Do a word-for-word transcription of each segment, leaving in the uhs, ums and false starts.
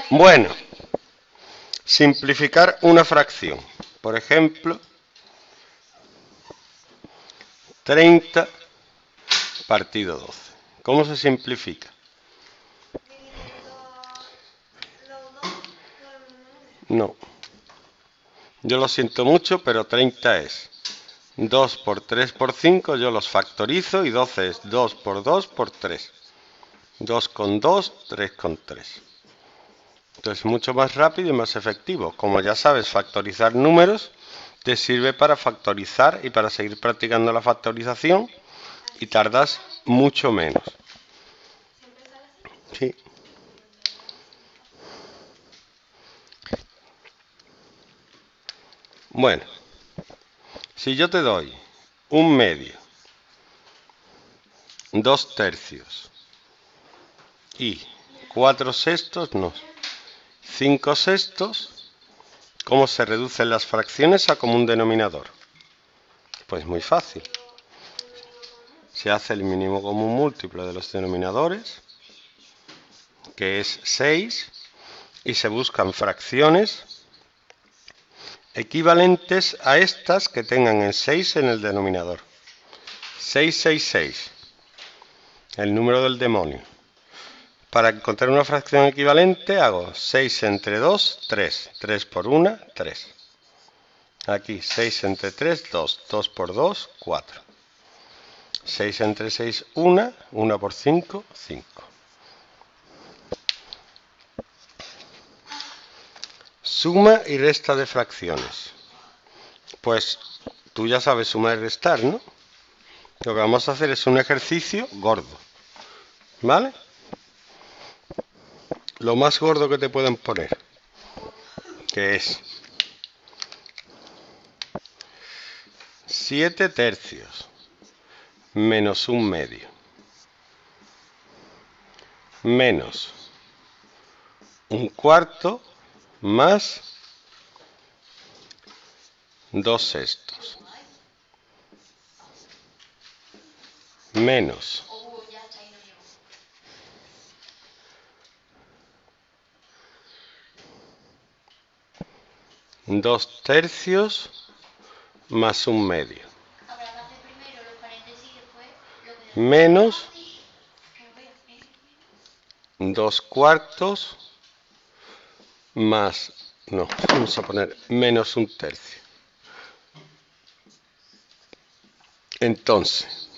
Bueno, simplificar una fracción. Por ejemplo, treinta partido doce. ¿Cómo se simplifica? No. Yo lo siento mucho, pero treinta es dos por tres por cinco, yo los factorizo y doce es dos por dos por tres. dos con dos, tres con tres. Entonces, mucho más rápido y más efectivo. Como ya sabes factorizar números, te sirve para factorizar y para seguir practicando la factorización y tardas mucho menos. Sí. Bueno, si yo te doy un medio, dos tercios y cuatro sextos, no, cinco sextos, ¿cómo se reducen las fracciones a común denominador? Pues muy fácil. Se hace el mínimo común múltiplo de los denominadores, que es seis, y se buscan fracciones equivalentes a estas que tengan el seis en el denominador. seis, seis, seis, el número del demonio. Para encontrar una fracción equivalente hago seis entre dos, tres. tres por uno, tres. Aquí seis entre tres, dos. dos por dos, cuatro. seis entre seis, uno. uno por cinco, cinco. Suma y resta de fracciones. Pues tú ya sabes sumar y restar, ¿no? Lo que vamos a hacer es un ejercicio gordo. ¿Vale? Lo más gordo que te pueden poner. Que es siete tercios menos un medio menos un cuarto más dos sextos menos dos tercios más un medio menos dos cuartos más, no, vamos a poner menos un tercio. Entonces,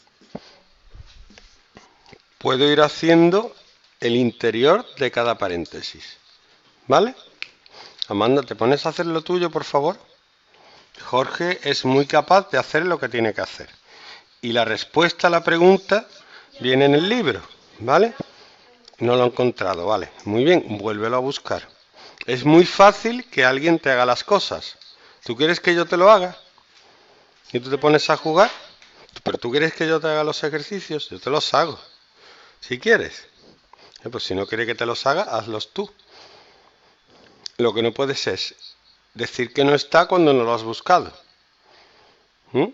puedo ir haciendo el interior de cada paréntesis. ¿Vale? Amanda, ¿te pones a hacer lo tuyo, por favor? Jorge es muy capaz de hacer lo que tiene que hacer. Y la respuesta a la pregunta viene en el libro, ¿vale? No lo he encontrado, vale. Muy bien, vuélvelo a buscar. Es muy fácil que alguien te haga las cosas. ¿Tú quieres que yo te lo haga? ¿Y tú te pones a jugar? ¿Pero tú quieres que yo te haga los ejercicios? Yo te los hago. Si quieres. Eh, pues si no quieres que te los haga, hazlos tú. Lo que no puedes es decir que no está cuando no lo has buscado. ¿Mm?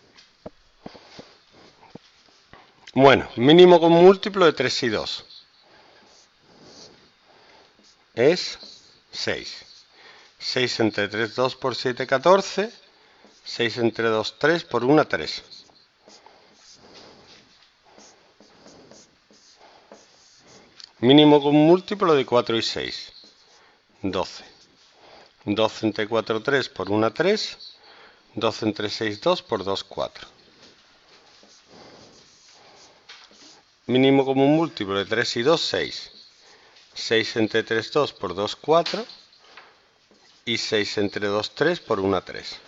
Bueno, mínimo con múltiplo de tres y dos. Es seis. seis entre tres, dos por siete, catorce. seis entre dos, tres por uno, tres. Mínimo con múltiplo de cuatro y seis. doce. doce entre cuatro, tres por uno, tres. doce entre seis, dos por dos, cuatro. Mínimo común múltiplo de tres y dos, seis. seis entre tres, dos por dos, cuatro. Y seis entre dos, tres por uno, tres.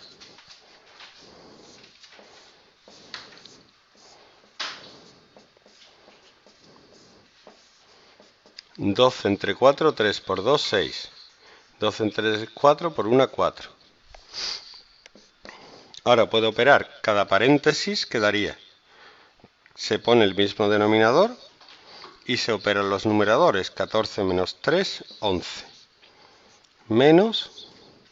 doce entre cuatro, tres por dos, seis. doce entre tres, cuatro por uno, cuatro. Ahora puedo operar cada paréntesis, quedaría. Se pone el mismo denominador y se operan los numeradores. catorce menos tres, once. Menos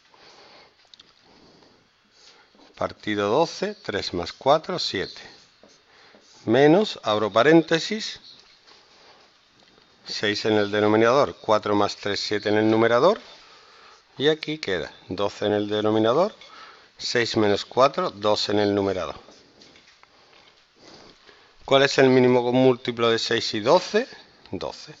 partido doce, tres más cuatro, siete. Menos, abro paréntesis, seis en el denominador, cuatro más tres, siete en el numerador. Y aquí queda doce en el denominador, seis menos cuatro, dos en el numerador. ¿Cuál es el mínimo múltiplo de seis y doce? doce.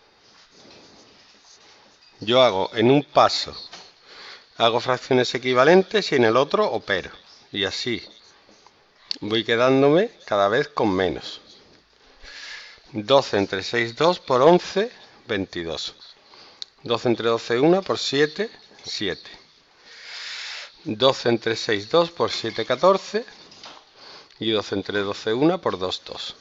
Yo hago en un paso, hago fracciones equivalentes y en el otro opero. Y así voy quedándome cada vez con menos. doce entre seis, dos por once, veintidós. doce entre doce, uno por siete, siete. doce entre seis, dos por siete, catorce. Y doce entre doce, uno por dos, dos.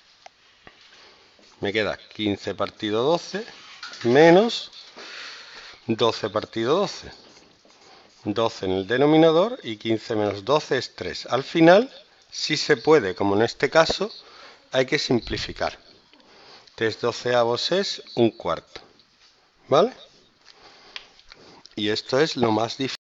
Me queda quince partido doce menos doce partido doce. doce en el denominador y quince menos doce es tres. Al final, si se puede, como en este caso, hay que simplificar. tres doceavos es un cuarto. ¿Vale? Y esto es lo más difícil.